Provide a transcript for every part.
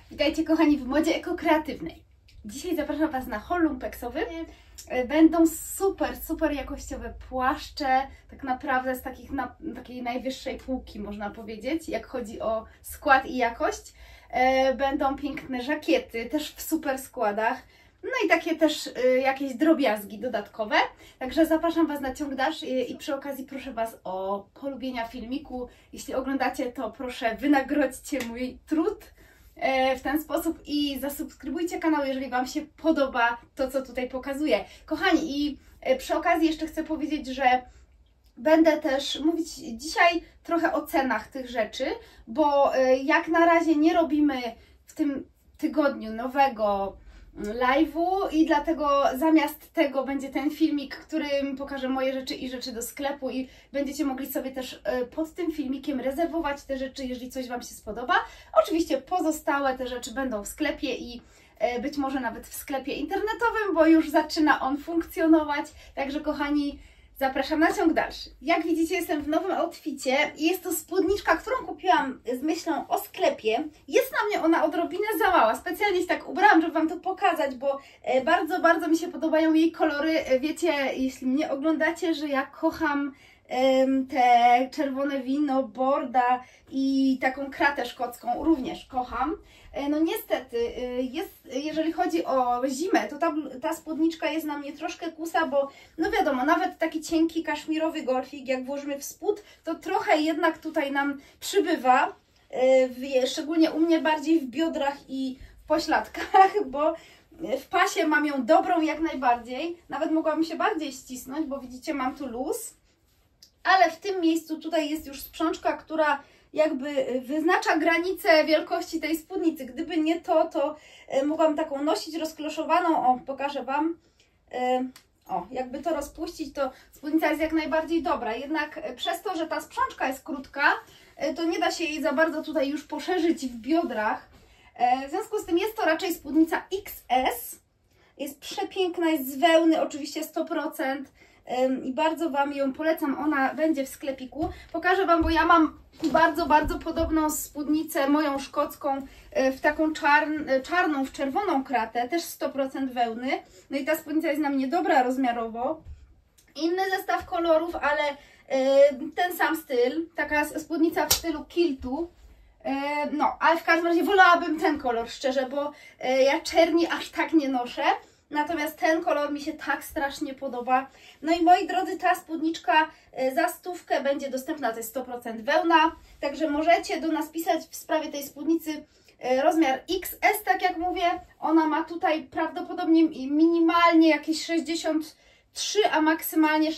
Witajcie kochani w modzie ekokreatywnej. Dzisiaj zapraszam Was na haul lumpeksowy. Będą super jakościowe płaszcze, tak naprawdę z takiej najwyższej półki można powiedzieć, jak chodzi o skład i jakość. Będą piękne żakiety, też w super składach. No i takie też jakieś drobiazgi dodatkowe. Także zapraszam Was na ciąg dalszy i przy okazji proszę Was o polubienia filmiku. Jeśli oglądacie, to proszę wynagrodźcie mój trud w ten sposób i zasubskrybujcie kanał, jeżeli Wam się podoba to, co tutaj pokazuję. Kochani, i przy okazji jeszcze chcę powiedzieć, że będę też mówić dzisiaj trochę o cenach tych rzeczy, bo jak na razie nie robimy w tym tygodniu nowego live'u i dlatego zamiast tego będzie ten filmik, w którym pokażę moje rzeczy i rzeczy do sklepu i będziecie mogli sobie też pod tym filmikiem rezerwować te rzeczy, jeżeli coś Wam się spodoba. Oczywiście pozostałe te rzeczy będą w sklepie i być może nawet w sklepie internetowym, bo już zaczyna on funkcjonować. Także kochani, zapraszam na ciąg dalszy. Jak widzicie, jestem w nowym outficie i jest to spódniczka, którą kupiłam z myślą o sklepie. Jest na mnie ona odrobinę za mała. Specjalnie się tak ubrałam, żeby Wam to pokazać, bo bardzo mi się podobają jej kolory. Wiecie, jeśli mnie oglądacie, że ja kocham te czerwone wino, borda i taką kratę szkocką również kocham. No niestety, jeżeli chodzi o zimę, to ta spódniczka jest na mnie troszkę kusa, bo no wiadomo, nawet taki cienki kaszmirowy golfik, jak włożymy w spód, to trochę jednak tutaj nam przybywa, szczególnie u mnie bardziej w biodrach i w pośladkach, bo w pasie mam ją dobrą jak najbardziej, nawet mogłabym się bardziej ścisnąć, bo widzicie, mam tu luz, ale w tym miejscu tutaj jest już sprzączka, która jakby wyznacza granicę wielkości tej spódnicy. Gdyby nie to, to mogłam taką nosić rozkloszowaną. O, pokażę Wam. O, jakby to rozpuścić, to spódnica jest jak najbardziej dobra. Jednak przez to, że ta sprzączka jest krótka, to nie da się jej za bardzo tutaj już poszerzyć w biodrach. W związku z tym jest to raczej spódnica XS. Jest przepiękna, jest z wełny, oczywiście 100%. I bardzo Wam ją polecam, ona będzie w sklepiku. Pokażę Wam, bo ja mam bardzo podobną spódnicę, moją szkocką, w taką czarną, w czerwoną kratę, też 100% wełny. No i ta spódnica jest na mnie dobra rozmiarowo. Inny zestaw kolorów, ale ten sam styl, taka spódnica w stylu kiltu. No, ale w każdym razie wolałabym ten kolor, szczerze, bo ja czerni aż tak nie noszę. Natomiast ten kolor mi się tak strasznie podoba. No i moi drodzy, ta spódniczka za 100 będzie dostępna, to jest 100% wełna. Także możecie do nas pisać w sprawie tej spódnicy rozmiar XS, tak jak mówię. Ona ma tutaj prawdopodobnie minimalnie jakieś 63, a maksymalnie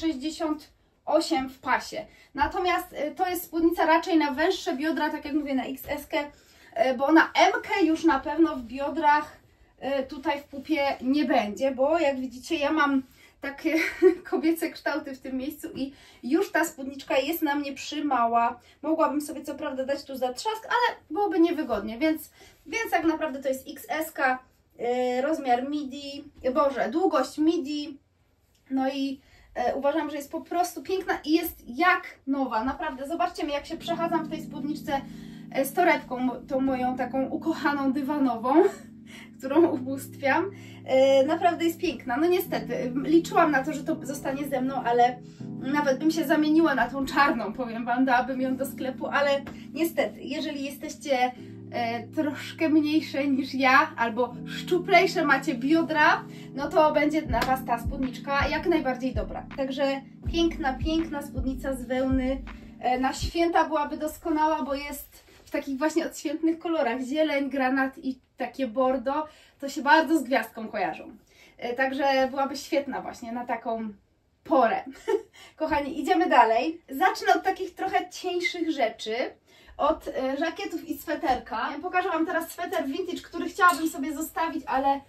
68 w pasie. Natomiast to jest spódnica raczej na węższe biodra, tak jak mówię, na XS-kę, bo na M-kę już na pewno w biodrach tutaj w pupie nie będzie, bo jak widzicie, ja mam takie kobiece kształty w tym miejscu i już ta spódniczka jest na mnie przymała. Mogłabym sobie co prawda dać tu zatrzask, ale byłoby niewygodnie, więc tak naprawdę to jest XS-ka, rozmiar midi, długość midi, no i uważam, że jest po prostu piękna i jest jak nowa, naprawdę. Zobaczcie mnie, jak się przechadzam w tej spódniczce z torebką, tą moją taką ukochaną dywanową, którą ubóstwiam. Naprawdę jest piękna. No niestety, liczyłam na to, że to zostanie ze mną, ale nawet bym się zamieniła na tą czarną, powiem Wam, dałabym ją do sklepu, ale niestety, jeżeli jesteście troszkę mniejsze niż ja, albo szczuplejsze, macie biodra, no to będzie dla Was ta spódniczka jak najbardziej dobra. Także piękna spódnica z wełny. Na święta byłaby doskonała, bo jest w takich właśnie odświętnych kolorach. Zieleń, granat i takie bordo, to się bardzo z gwiazdką kojarzą. Także byłaby świetna właśnie na taką porę. Kochani, idziemy dalej. Zacznę od takich trochę cieńszych rzeczy. Od żakietów i sweterka. Pokażę Wam teraz sweter vintage, który chciałabym sobie zostawić,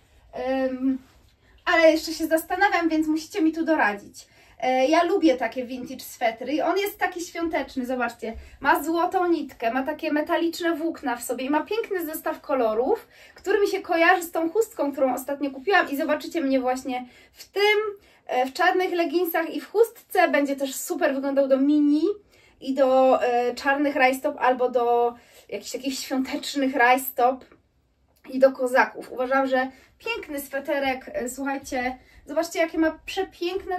ale jeszcze się zastanawiam, więc musicie mi tu doradzić. Ja lubię takie vintage swetry i on jest taki świąteczny, zobaczcie, ma złotą nitkę, ma takie metaliczne włókna w sobie i ma piękny zestaw kolorów, który mi się kojarzy z tą chustką, którą ostatnio kupiłam i zobaczycie mnie właśnie w tym, w czarnych leginsach i w chustce. Będzie też super wyglądał do mini i do czarnych rajstop albo do jakichś takich świątecznych rajstop. i do kozaków. Uważam, że piękny sweterek, słuchajcie, zobaczcie jakie ma przepiękne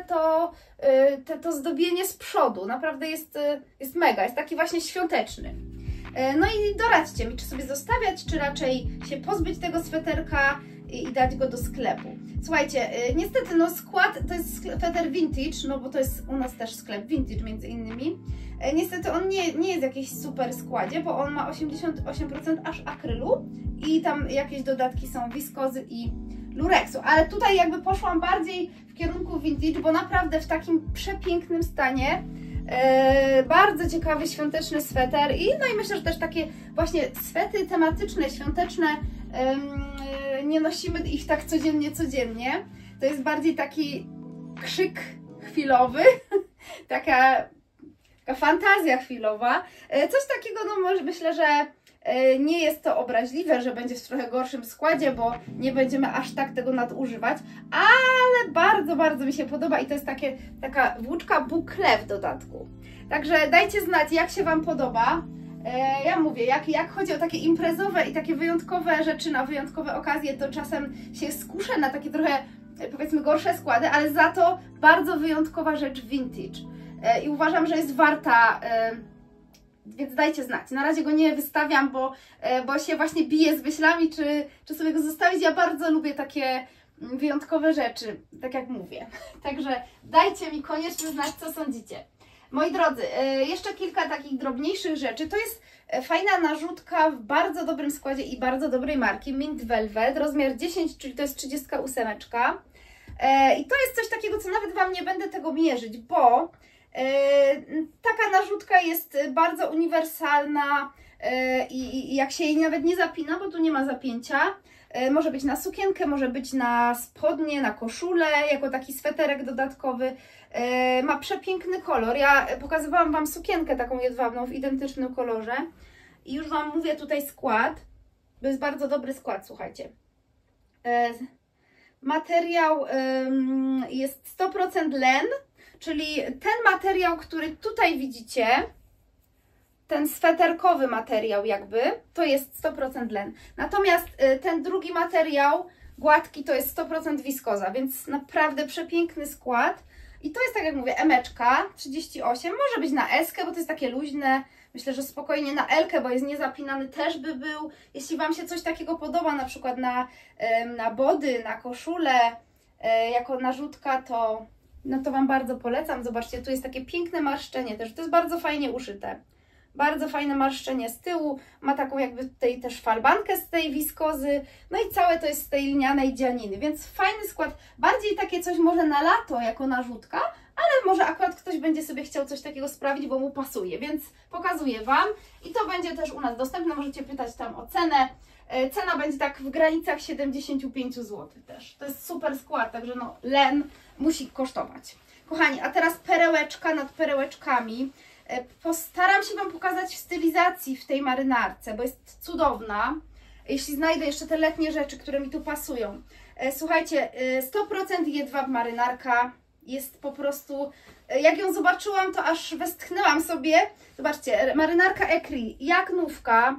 to zdobienie z przodu, naprawdę jest mega, jest taki właśnie świąteczny. No i doradźcie mi, czy sobie zostawiać, czy raczej się pozbyć tego sweterka i dać go do sklepu. Słuchajcie, niestety no skład to jest sweter vintage, no bo to jest u nas też sklep vintage między innymi. Niestety on nie jest w jakiejś super składzie, bo on ma 88% aż akrylu i tam jakieś dodatki są wiskozy i lurexu, ale tutaj jakby poszłam bardziej w kierunku vintage, bo naprawdę w takim przepięknym stanie. Bardzo ciekawy świąteczny sweter no i myślę, że też takie właśnie swety tematyczne, świąteczne, nie nosimy ich tak codziennie. To jest bardziej taki krzyk chwilowy, taka fantazja chwilowa. Coś takiego, no myślę, że nie jest to obraźliwe, że będzie w trochę gorszym składzie, bo nie będziemy aż tak tego nadużywać, ale bardzo mi się podoba i to jest taka włóczka boucle w dodatku. Także dajcie znać, jak się Wam podoba. Ja mówię, jak chodzi o takie imprezowe i takie wyjątkowe rzeczy na wyjątkowe okazje, to czasem się skuszę na takie trochę, powiedzmy, gorsze składy, ale za to bardzo wyjątkowa rzecz vintage. I uważam, że jest warta, więc dajcie znać. Na razie go nie wystawiam, bo się właśnie biję z myślami, czy sobie go zostawić. Ja bardzo lubię takie wyjątkowe rzeczy, tak jak mówię. Także dajcie mi koniecznie znać, co sądzicie. Moi drodzy, jeszcze kilka takich drobniejszych rzeczy. To jest fajna narzutka w bardzo dobrym składzie i bardzo dobrej marki, Mint Velvet, rozmiar 10, czyli to jest 38. I to jest coś takiego, co nawet Wam nie będę tego mierzyć, bo taka narzutka jest bardzo uniwersalna i jak się jej nawet nie zapina, bo tu nie ma zapięcia, może być na sukienkę, może być na spodnie, na koszulę, jako taki sweterek dodatkowy. Ma przepiękny kolor. Ja pokazywałam Wam sukienkę taką jedwabną w identycznym kolorze i już Wam mówię tutaj skład. To jest bardzo dobry skład, słuchajcie. Materiał jest 100% len, czyli ten materiał, który tutaj widzicie, ten sweterkowy materiał jakby, to jest 100% len. Natomiast ten drugi materiał, gładki, to jest 100% wiskoza, więc naprawdę przepiękny skład. I to jest, tak jak mówię, emeczka 38, może być na eskę, bo to jest takie luźne. Myślę, że spokojnie na elkę, bo jest niezapinany, też by był. Jeśli Wam się coś takiego podoba, na przykład na body, na koszulę, jako narzutka, to Wam bardzo polecam. Zobaczcie, tu jest takie piękne marszczenie też, to jest bardzo fajnie uszyte. Bardzo fajne marszczenie z tyłu, ma taką jakby tutaj też falbankę z tej wiskozy, no i całe to jest z tej lnianej dzianiny, więc fajny skład, bardziej takie coś może na lato jako narzutka, ale może akurat ktoś będzie sobie chciał coś takiego sprawić, bo mu pasuje, więc pokazuję Wam i to będzie też u nas dostępne, możecie pytać tam o cenę. Cena będzie tak w granicach 75 zł też, to jest super skład, także no len musi kosztować. Kochani, a teraz perełeczka nad perełeczkami. Postaram się Wam pokazać w stylizacji w tej marynarce, bo jest cudowna. Jeśli znajdę jeszcze te letnie rzeczy, które mi tu pasują. Słuchajcie, 100% jedwab marynarka jest po prostu... Jak ją zobaczyłam, to aż westchnęłam sobie. Zobaczcie, marynarka Ecri, jak nówka.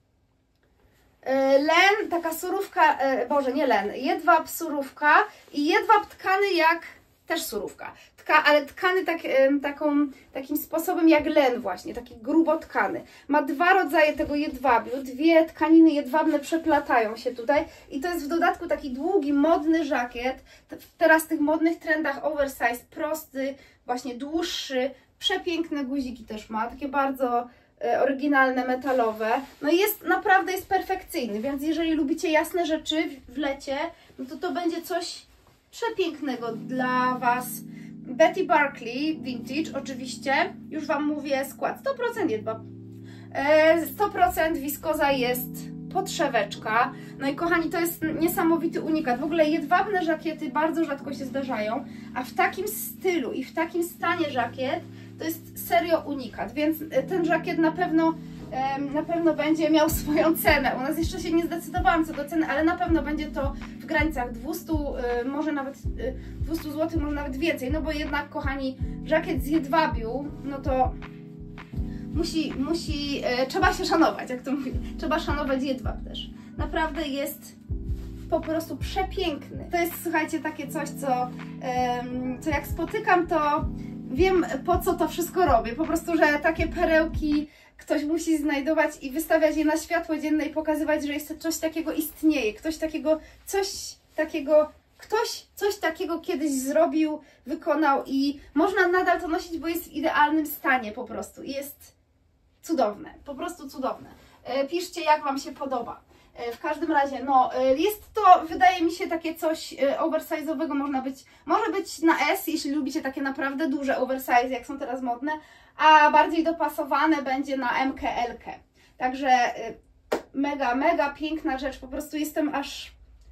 Len, taka surówka, boże nie len, jedwab surówka i jedwab tkany jak... Też surówka, ale tkany takim sposobem jak len właśnie, taki grubo tkany. Ma dwa rodzaje tego jedwabiu, dwie tkaniny jedwabne przeplatają się tutaj i to jest w dodatku taki długi, modny żakiet. Teraz w tych modnych trendach oversize, prosty, właśnie dłuższy, przepiękne guziki też ma, takie bardzo oryginalne, metalowe. No i naprawdę jest perfekcyjny, więc jeżeli lubicie jasne rzeczy w lecie, no to będzie coś przepięknego dla Was. Betty Barclay Vintage, oczywiście, już Wam mówię skład, 100% jedwab, 100% wiskoza jest podszeweczka. No i kochani, to jest niesamowity unikat. W ogóle jedwabne żakiety bardzo rzadko się zdarzają, a w takim stylu i w takim stanie żakiet to jest serio unikat, więc ten żakiet na pewno będzie miał swoją cenę. U nas jeszcze się nie zdecydowałam co do ceny, ale na pewno będzie to w granicach 200, może nawet 200 zł, może nawet więcej, no bo jednak, kochani, żakiet z jedwabiu, no to trzeba się szanować, jak to mówię, trzeba szanować jedwab też. naprawdę jest po prostu przepiękny. To jest, słuchajcie, takie coś, co jak spotykam, to wiem, po co to wszystko robię. Po prostu, że takie perełki ktoś musi znajdować i wystawiać je na światło dzienne i pokazywać, że jest coś takiego istnieje, ktoś coś takiego kiedyś zrobił, wykonał i można nadal to nosić, bo jest w idealnym stanie po prostu i jest cudowne, po prostu cudowne. Piszcie, jak Wam się podoba. W każdym razie, no, jest to, wydaje mi się, takie coś oversize'owego, może być na S, jeśli lubicie takie naprawdę duże oversize, jak są teraz modne, a bardziej dopasowane będzie na MK, LK. Także mega, mega piękna rzecz, po prostu jestem aż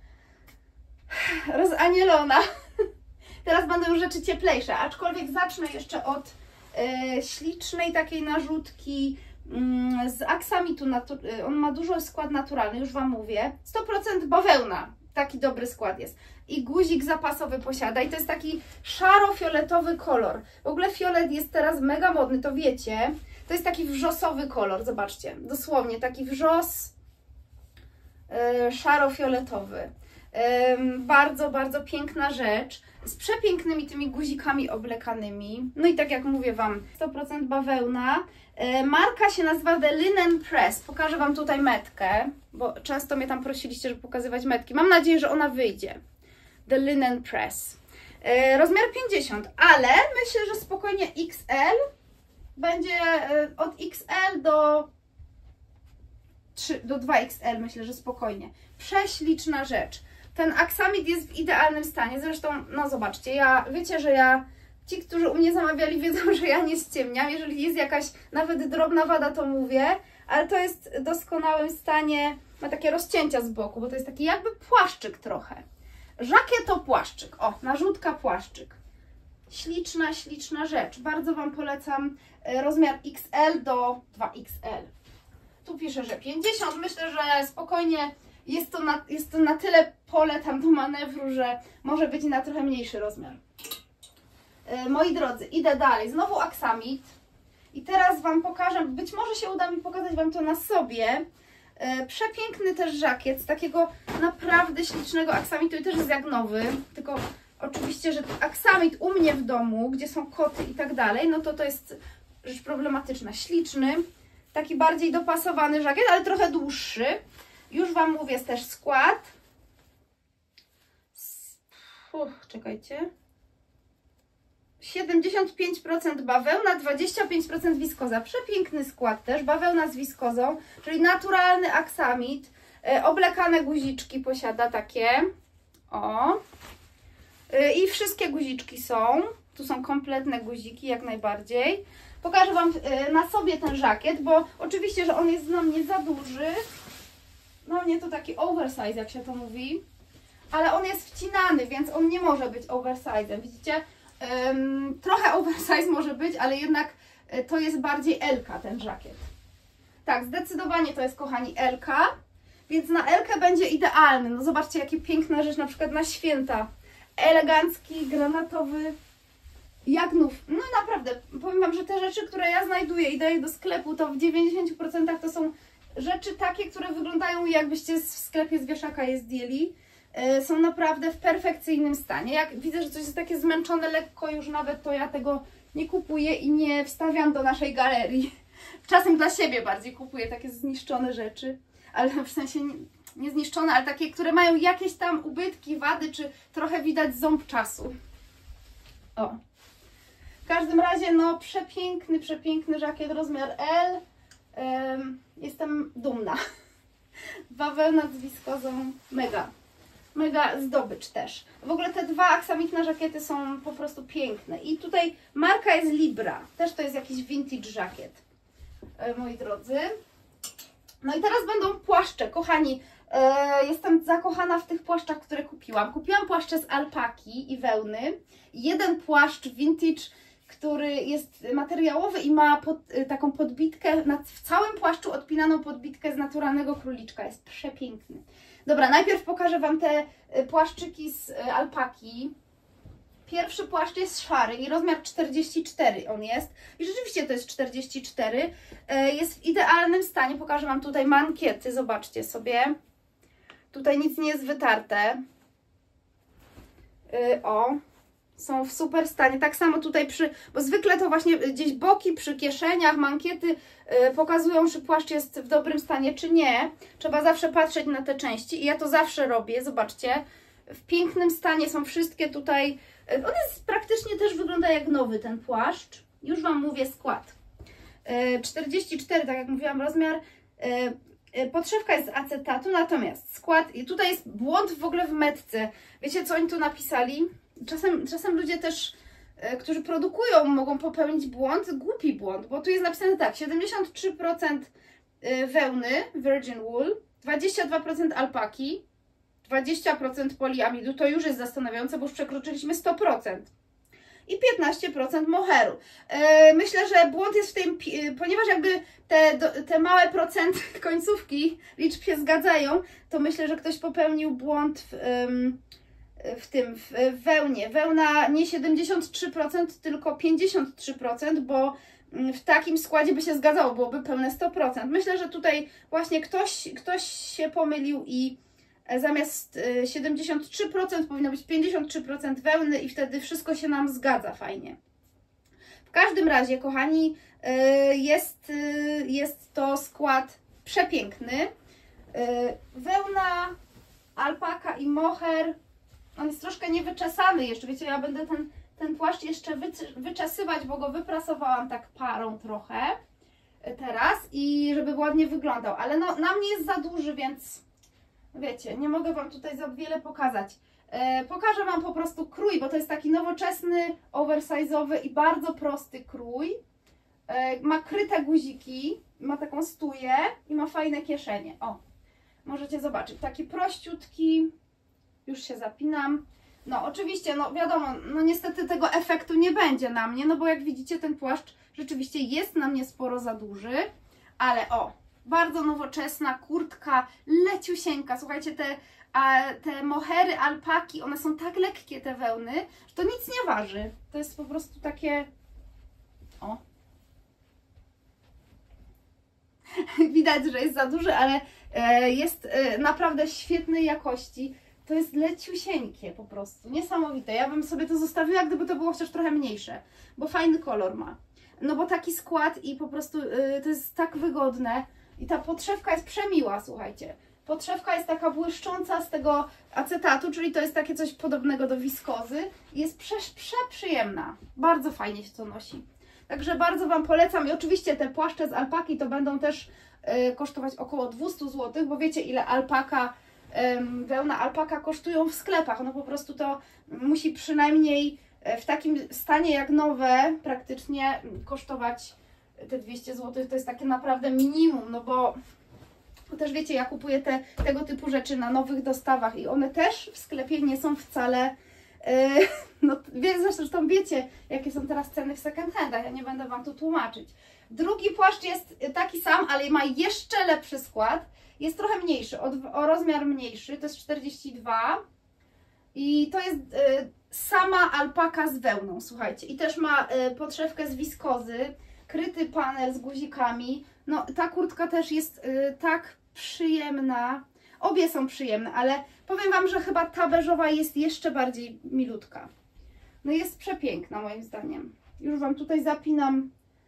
rozanielona. Teraz będą już rzeczy cieplejsze, aczkolwiek zacznę jeszcze od ślicznej takiej narzutki z aksamitu. On ma dużo skład naturalny, już Wam mówię. 100% bawełna, taki dobry skład jest. I guzik zapasowy posiada i to jest taki szaro-fioletowy kolor. W ogóle fiolet jest teraz mega modny, to wiecie. To jest taki wrzosowy kolor, zobaczcie. Dosłownie taki wrzos szaro-fioletowy. Bardzo, bardzo piękna rzecz, z przepięknymi tymi guzikami oblekanymi. No i tak jak mówię Wam, 100% bawełna. Marka się nazywa The Linen Press. Pokażę Wam tutaj metkę, bo często mnie tam prosiliście, żeby pokazywać metki. Mam nadzieję, że ona wyjdzie. The Linen Press. Rozmiar 50, ale myślę, że spokojnie XL. Będzie od XL do 2XL, myślę, że spokojnie. Prześliczna rzecz. Ten aksamit jest w idealnym stanie, zresztą, no zobaczcie, wiecie, że ci, którzy u mnie zamawiali, wiedzą, że ja nie ściemniam, jeżeli jest jakaś nawet drobna wada, to mówię, ale to jest w doskonałym stanie, ma takie rozcięcia z boku, bo to jest taki jakby płaszczyk trochę. Żakiet to płaszczyk, o, narzutka płaszczyk. Śliczna, śliczna rzecz, bardzo Wam polecam rozmiar XL do 2XL. Tu piszę, że 50, myślę, że spokojnie jest to na tyle pole tam do manewru, że może być na trochę mniejszy rozmiar. Moi drodzy, idę dalej. Znowu aksamit. I teraz Wam pokażę, być może się uda mi pokazać Wam to na sobie. Przepiękny też żakiet z takiego naprawdę ślicznego aksamitu i też jest jak nowy. Tylko oczywiście, że aksamit u mnie w domu, gdzie są koty i tak dalej, no to jest rzecz problematyczna. Śliczny, taki bardziej dopasowany żakiet, ale trochę dłuższy. Już Wam mówię, jest też skład. Czekajcie. 75% bawełna, 25% wiskoza. Przepiękny skład też, bawełna z wiskozą, czyli naturalny aksamit. Oblekane guziczki posiada takie. O. I wszystkie guziczki są. Tu są kompletne guziki, jak najbardziej. Pokażę Wam na sobie ten żakiet, bo oczywiście, że on jest dla mnie za duży. No nie to taki oversize, jak się to mówi. Ale on jest wcinany, więc on nie może być oversize'em. Widzicie? Trochę oversize może być, ale jednak to jest bardziej L-ka ten żakiet. Tak, zdecydowanie to jest, kochani, L-ka, więc na L-kę będzie idealny. No zobaczcie, jakie piękna rzecz, na przykład na święta. Elegancki, granatowy, jak nów. No naprawdę, powiem Wam, że te rzeczy, które ja znajduję i daję do sklepu, to w 90% to są rzeczy takie, które wyglądają, jakbyście w sklepie z wieszaka je zdjęli. Są naprawdę w perfekcyjnym stanie. Jak widzę, że coś jest takie zmęczone lekko już nawet, to ja tego nie kupuję i nie wstawiam do naszej galerii. Czasem dla siebie bardziej kupuję takie zniszczone rzeczy, ale w sensie nie zniszczone, ale takie, które mają jakieś tam ubytki, wady, czy trochę widać ząb czasu. O. W każdym razie, no przepiękny, przepiękny żakiet, rozmiar L. Jestem dumna. Bawełna z wiskozą, mega. Mega zdobycz też. W ogóle te dwa aksamitne żakiety są po prostu piękne. I tutaj marka jest Libra. Też to jest jakiś vintage żakiet, moi drodzy. No i teraz będą płaszcze. Kochani, jestem zakochana w tych płaszczach, które kupiłam. Kupiłam płaszcze z alpaki i wełny. Jeden płaszcz vintage, który jest materiałowy i ma taką podbitkę, w całym płaszczu odpinaną podbitkę z naturalnego króliczka. Jest przepiękny. Dobra, najpierw pokażę Wam te płaszczyki z alpaki. Pierwszy płaszcz jest szary i rozmiar 44 on jest. I rzeczywiście to jest 44. Jest w idealnym stanie. Pokażę Wam tutaj mankiety, zobaczcie sobie. Tutaj nic nie jest wytarte. O, są w super stanie. Tak samo tutaj bo zwykle to właśnie gdzieś boki przy kieszeniach, mankiety pokazują, czy płaszcz jest w dobrym stanie, czy nie. Trzeba zawsze patrzeć na te części i ja to zawsze robię. Zobaczcie, w pięknym stanie są wszystkie tutaj. On jest praktycznie też wygląda jak nowy ten płaszcz. Już Wam mówię skład. 44, tak jak mówiłam, rozmiar. Podszewka jest z acetatu, natomiast skład, i tutaj jest błąd w ogóle w metce. Wiecie, co oni tu napisali? Czasem ludzie też, którzy produkują, mogą popełnić błąd, głupi błąd, bo tu jest napisane tak, 73% wełny, virgin wool, 22% alpaki, 20% poliamidu, to już jest zastanawiające, bo już przekroczyliśmy 100%. I 15% moheru. Myślę, że błąd jest w tym, ponieważ jakby te małe procenty końcówki liczb się zgadzają, to myślę, że ktoś popełnił błąd w wełnie. Wełna nie 73%, tylko 53%, bo w takim składzie by się zgadzało, byłoby pełne 100%. Myślę, że tutaj właśnie ktoś się pomylił i zamiast 73% powinno być 53% wełny i wtedy wszystko się nam zgadza fajnie. W każdym razie, kochani, jest to skład przepiękny. Wełna, alpaka i moher, on jest troszkę niewyczesany jeszcze, wiecie, ja będę ten płaszcz jeszcze wyczesywać, bo go wyprasowałam tak parą trochę teraz i żeby ładnie wyglądał, ale no, na mnie jest za duży, więc wiecie, nie mogę Wam tutaj za wiele pokazać. Pokażę Wam po prostu krój, bo to jest taki nowoczesny, oversize'owy i bardzo prosty krój. Ma kryte guziki, ma taką stuję i ma fajne kieszenie. O, możecie zobaczyć, taki prościutki, już się zapinam. No oczywiście, no wiadomo, no niestety tego efektu nie będzie na mnie, no bo jak widzicie ten płaszcz rzeczywiście jest na mnie sporo za duży, ale o, bardzo nowoczesna kurtka, leciusieńka. Słuchajcie, te mohery, alpaki, one są tak lekkie, te wełny, że to nic nie waży. To jest po prostu takie... O. Widać, że jest za duży, ale jest naprawdę świetnej jakości. To jest leciusieńkie po prostu, niesamowite. Ja bym sobie to zostawiła, gdyby to było chociaż trochę mniejsze, bo fajny kolor ma. No bo taki skład i po prostu to jest tak wygodne. I ta podszewka jest przemiła, słuchajcie. Podszewka jest taka błyszcząca z tego acetatu, czyli to jest takie coś podobnego do wiskozy. Jest przeprzyjemna. Bardzo fajnie się to nosi. Także bardzo Wam polecam. I oczywiście te płaszcze z alpaki to będą też kosztować około 200 zł, bo wiecie ile wełna alpaka kosztują w sklepach. No po prostu to musi przynajmniej w takim stanie jak nowe praktycznie kosztować te 200 zł. To jest takie naprawdę minimum, no bo też wiecie, ja kupuję tego typu rzeczy na nowych dostawach i one też w sklepie nie są wcale, no zresztą wiecie, jakie są teraz ceny w second handach, ja nie będę Wam tu tłumaczyć. Drugi płaszcz jest taki sam, ale ma jeszcze lepszy skład, jest trochę mniejszy, o rozmiar mniejszy, to jest 42 i to jest sama alpaka z wełną, słuchajcie, i też ma podszewkę z wiskozy, kryty panel z guzikami. No ta kurtka też jest tak przyjemna. Obie są przyjemne, ale powiem Wam, że chyba ta beżowa jest jeszcze bardziej milutka. No jest przepiękna moim zdaniem. Już Wam tutaj zapinam.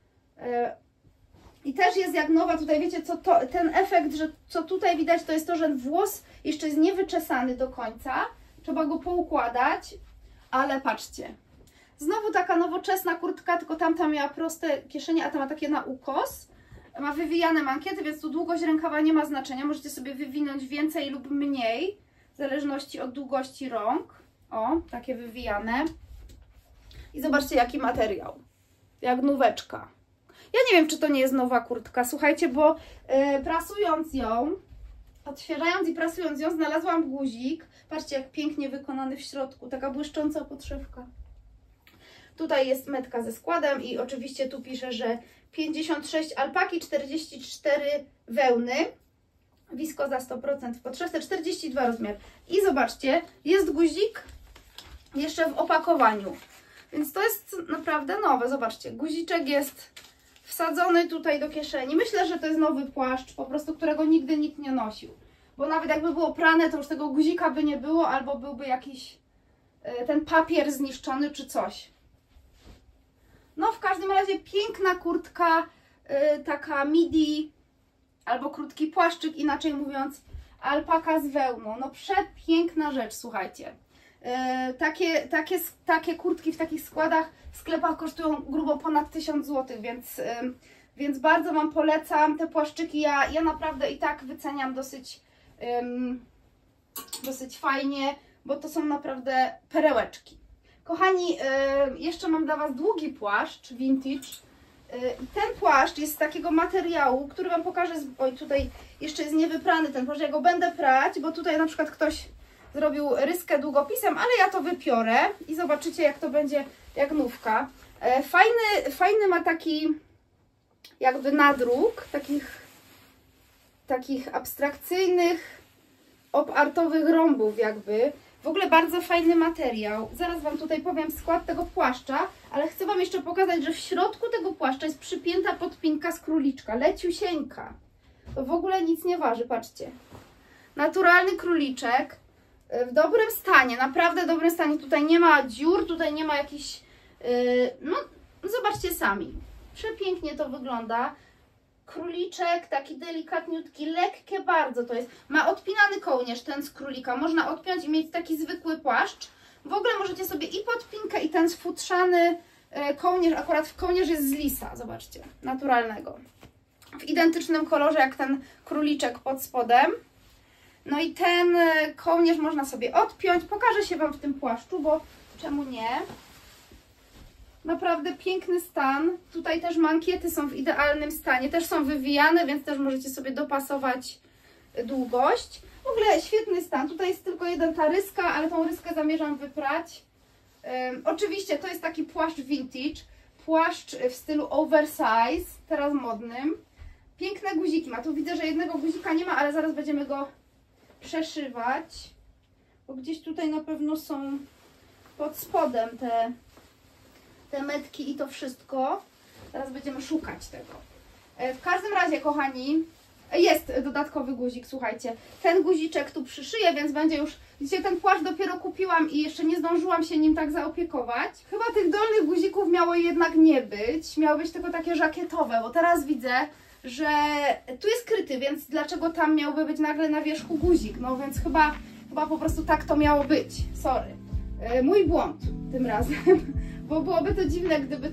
I też jest jak nowa. Tutaj wiecie, ten efekt, że co tutaj widać, to jest to, że włos jeszcze jest niewyczesany do końca. Trzeba go poukładać, ale patrzcie. Znowu taka nowoczesna kurtka, tylko tamta miała proste kieszenie, a ta ma takie na ukos. Ma wywijane mankiety, więc tu długość rękawa nie ma znaczenia. Możecie sobie wywinąć więcej lub mniej, w zależności od długości rąk. O, takie wywijane. I zobaczcie, jaki materiał. Jak nóweczka. Ja nie wiem, czy to nie jest nowa kurtka, słuchajcie, bo prasując ją, odświeżając i prasując ją, znalazłam guzik. Patrzcie, jak pięknie wykonany w środku. Taka błyszcząca podszewka. Tutaj jest metka ze składem i oczywiście tu pisze, że 56 alpaki, 44 wełny, wiskoza 100% w podszewce, 42 rozmiar. I zobaczcie, jest guzik jeszcze w opakowaniu, więc to jest naprawdę nowe. Zobaczcie, guziczek jest wsadzony tutaj do kieszeni. Myślę, że to jest nowy płaszcz, po prostu którego nigdy nikt nie nosił. bo nawet jakby było prane, to już tego guzika by nie było, albo byłby jakiś ten papier zniszczony czy coś. No w każdym razie piękna kurtka, taka midi, albo krótki płaszczyk, inaczej mówiąc, alpaka z wełną. No przepiękna rzecz, słuchajcie. Takie kurtki w takich składach w sklepach kosztują grubo ponad 1000 zł, więc bardzo Wam polecam te płaszczyki. Ja naprawdę i tak wyceniam dosyć fajnie, bo to są naprawdę perełeczki. Kochani, jeszcze mam dla Was długi płaszcz vintage. Ten płaszcz jest z takiego materiału, który Wam pokażę. Oj, tutaj jeszcze jest niewyprany ten płaszcz, ja go będę prać, bo tutaj na przykład ktoś zrobił ryskę długopisem, ale ja to wypiorę i zobaczycie, jak to będzie jak nówka. Fajny ma taki jakby nadruk, takich abstrakcyjnych, opartowych rąbów jakby. W ogóle bardzo fajny materiał. Zaraz Wam tutaj powiem skład tego płaszcza, ale chcę Wam jeszcze pokazać, że w środku tego płaszcza jest przypięta podpinka z króliczka, leciusieńka. To w ogóle nic nie waży, patrzcie. Naturalny króliczek, w dobrym stanie, naprawdę dobrym stanie. Tutaj nie ma dziur, tutaj nie ma jakichś... no, zobaczcie sami. Przepięknie to wygląda. Króliczek, taki delikatniutki, lekkie bardzo to jest. Ma odpinany kołnierz ten z królika. Można odpiąć i mieć taki zwykły płaszcz. W ogóle możecie sobie i podpinkę, i ten sfutrzany kołnierz. Akurat kołnierz jest z lisa, zobaczcie, naturalnego. W identycznym kolorze jak ten króliczek pod spodem. No i ten kołnierz można sobie odpiąć. Pokażę się Wam w tym płaszczu, bo czemu nie? Naprawdę piękny stan. Tutaj też mankiety są w idealnym stanie. Też są wywijane, więc też możecie sobie dopasować długość. W ogóle świetny stan. Tutaj jest tylko ta ryska, ale tą ryskę zamierzam wyprać. Oczywiście to jest taki płaszcz vintage. Płaszcz w stylu oversize, teraz modnym. Piękne guziki ma. Tu widzę, że jednego guzika nie ma, ale zaraz będziemy go przeszywać. Bo gdzieś tutaj na pewno są pod spodem te metki i to wszystko. Teraz będziemy szukać tego. W każdym razie, kochani, jest dodatkowy guzik, słuchajcie. Ten guziczek tu przyszyję, więc będzie już... Widzicie, ten płaszcz dopiero kupiłam i jeszcze nie zdążyłam się nim tak zaopiekować. Chyba tych dolnych guzików miało jednak nie być. Miały być tylko takie żakietowe, bo teraz widzę, że tu jest kryty, więc dlaczego tam miałby być nagle na wierzchu guzik? No więc chyba po prostu tak to miało być. Sorry. Mój błąd tym razem. Bo byłoby to dziwne, gdyby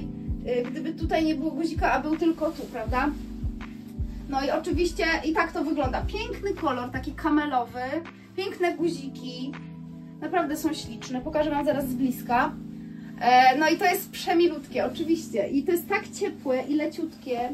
tutaj nie było guzika, a był tylko tu, prawda? No i oczywiście i tak to wygląda. Piękny kolor, taki kamelowy, piękne guziki, naprawdę są śliczne, pokażę Wam zaraz z bliska. No i to jest przemilutkie, oczywiście, i to jest tak ciepłe i leciutkie.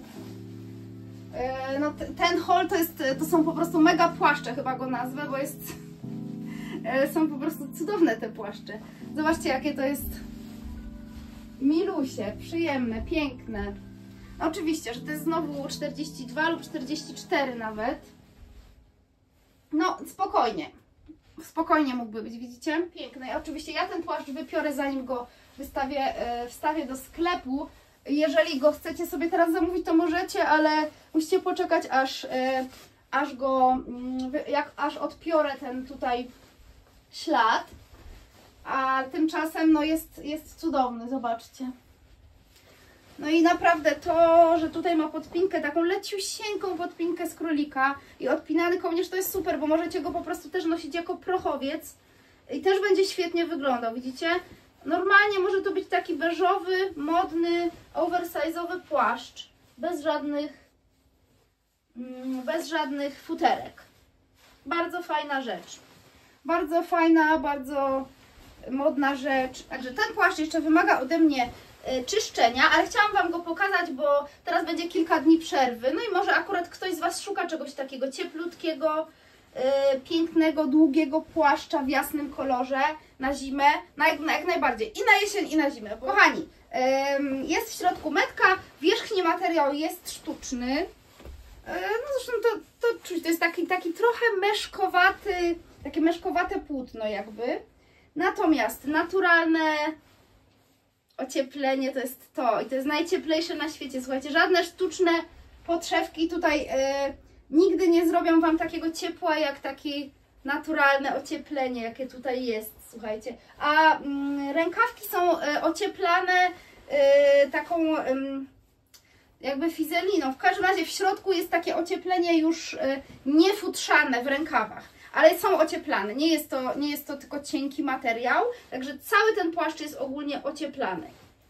No ten haul to są po prostu mega płaszcze, chyba go nazwę, bo są po prostu cudowne te płaszcze. Zobaczcie, jakie to jest milusie, przyjemne, piękne. Oczywiście, że to jest znowu 42 lub 44 nawet. No, spokojnie mógłby być, widzicie? Piękne. I oczywiście ja ten płaszcz wypiorę, zanim go wstawię do sklepu. Jeżeli go chcecie sobie teraz zamówić, to możecie, ale musicie poczekać, aż odpiorę ten tutaj ślad. A tymczasem no jest cudowny, zobaczcie. No i naprawdę to, że tutaj ma podpinkę, taką leciusieńką podpinkę z królika i odpinany kołnierz, to jest super, bo możecie go po prostu też nosić jako prochowiec i też będzie świetnie wyglądał, widzicie? Normalnie może to być taki beżowy, modny, oversize'owy płaszcz, bez żadnych futerek. Bardzo fajna rzecz. Bardzo fajna, bardzo modna rzecz. Także ten płaszcz jeszcze wymaga ode mnie czyszczenia, ale chciałam Wam go pokazać, bo teraz będzie kilka dni przerwy. No i może akurat ktoś z Was szuka czegoś takiego cieplutkiego, pięknego, długiego płaszcza w jasnym kolorze na zimę, jak najbardziej. I na jesień, i na zimę. Kochani, jest w środku metka, wierzchni materiał jest sztuczny. No zresztą to czuć, to jest taki trochę meszkowaty, takie meszkowate płótno jakby. Natomiast naturalne ocieplenie to jest to i to jest najcieplejsze na świecie. Słuchajcie, żadne sztuczne podszewki tutaj nigdy nie zrobią Wam takiego ciepła jak takie naturalne ocieplenie, jakie tutaj jest, słuchajcie. A rękawki są ocieplane taką jakby fizeliną. W każdym razie w środku jest takie ocieplenie już niefutrzane w rękawach, ale są ocieplane. Nie jest to tylko cienki materiał, także cały ten płaszcz jest ogólnie ocieplany.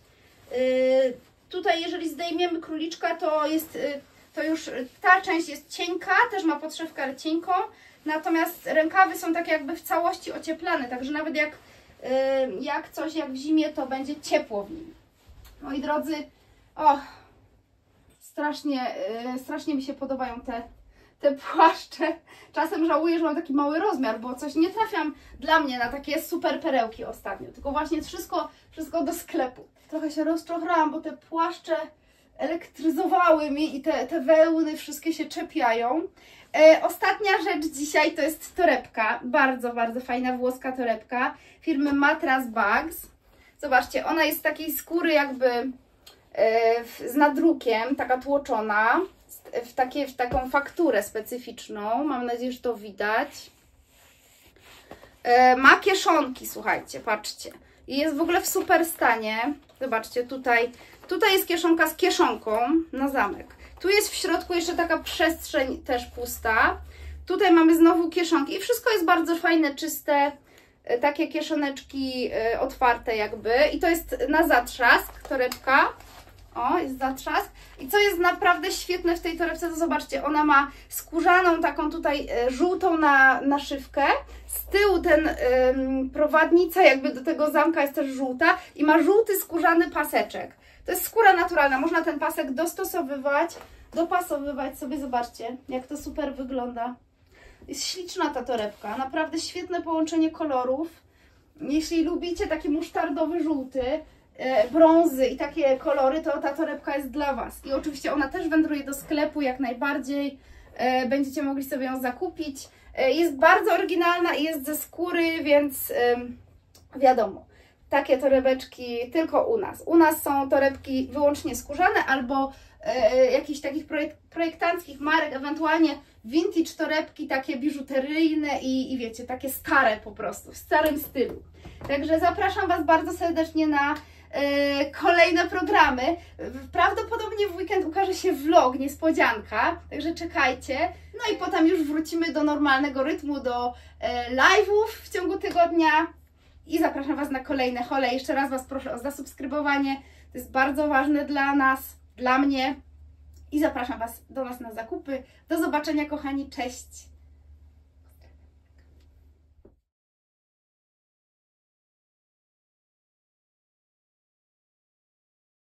Tutaj jeżeli zdejmiemy króliczka, to już ta część jest cienka, też ma podszewkę, ale cienką, natomiast rękawy są tak jakby w całości ocieplane, także nawet jak w zimie, to będzie ciepło w nim. Moi drodzy, strasznie mi się podobają te płaszcze. Czasem żałuję, że mam taki mały rozmiar, bo coś nie trafiam dla mnie na takie super perełki ostatnio, tylko właśnie wszystko do sklepu. Trochę się rozczochrałam, bo te płaszcze elektryzowały mi i te wełny wszystkie się czepiają. Ostatnia rzecz dzisiaj to jest torebka, bardzo, bardzo fajna włoska torebka firmy Matraz Bags. Zobaczcie, ona jest z takiej skóry jakby z nadrukiem, taka tłoczona, w taką fakturę specyficzną, mam nadzieję, że to widać. Ma kieszonki, słuchajcie, patrzcie. I jest w ogóle w super stanie. Zobaczcie, tutaj jest kieszonka z kieszonką na zamek. Tu jest w środku jeszcze taka przestrzeń też pusta. Tutaj mamy znowu kieszonki i wszystko jest bardzo fajne, czyste, takie kieszoneczki otwarte jakby. I to jest na zatrzask torebka. O, jest zatrzask. I co jest naprawdę świetne w tej torebce, to zobaczcie, ona ma skórzaną taką tutaj żółtą naszywkę. Z tyłu prowadnica jakby do tego zamka jest też żółta i ma żółty skórzany paseczek. To jest skóra naturalna, można ten pasek dostosowywać, dopasowywać sobie, zobaczcie, jak to super wygląda. Jest śliczna ta torebka, naprawdę świetne połączenie kolorów. Jeśli lubicie taki musztardowy żółty, brązy i takie kolory, to ta torebka jest dla Was. I oczywiście ona też wędruje do sklepu jak najbardziej. Będziecie mogli sobie ją zakupić. Jest bardzo oryginalna i jest ze skóry, więc wiadomo, takie torebeczki tylko u nas. U nas są torebki wyłącznie skórzane albo jakichś takich projektanckich marek, ewentualnie vintage torebki, takie biżuteryjne i wiecie, takie stare po prostu, w starym stylu. Także zapraszam Was bardzo serdecznie na kolejne programy. Prawdopodobnie w weekend ukaże się vlog, niespodzianka, także czekajcie. No i potem już wrócimy do normalnego rytmu, do live'ów w ciągu tygodnia i zapraszam Was na kolejne hole. Jeszcze raz Was proszę o zasubskrybowanie, to jest bardzo ważne dla nas, dla mnie i zapraszam Was do nas na zakupy. Do zobaczenia, kochani, cześć!